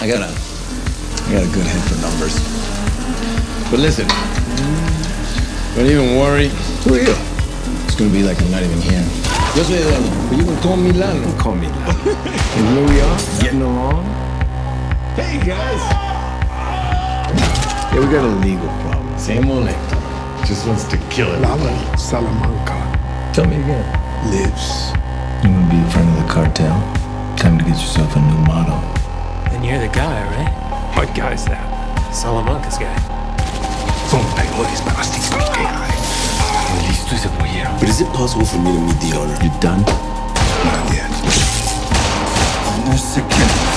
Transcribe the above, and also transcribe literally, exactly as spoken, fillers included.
I got a, I got a good head for numbers. But listen, don't even worry. Who are you? It's gonna be like I'm not even here. Yo soy Eduardo, but you can call me Lalo. Don't call me Lalo. And here we are, getting along. Hey guys. Yeah, we got a legal problem. Same old Hector. Just wants to kill everybody. Lalo, Salamanca, Tell me again. lives. You wanna be a friend of the cartel? Time to get yourself a new motto. Then you're the guy, right? What guy's that? Salamanca's guy. Son peores para los tipos que hay. Listo y se pollero. But is it possible for me to meet the owner? You done? Not yet. No sé qué.